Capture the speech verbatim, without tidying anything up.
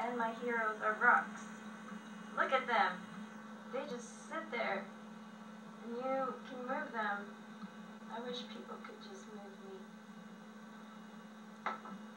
and my heroes are rocks. Look at them. They just sit there, and you can move them. I wish people could just move me.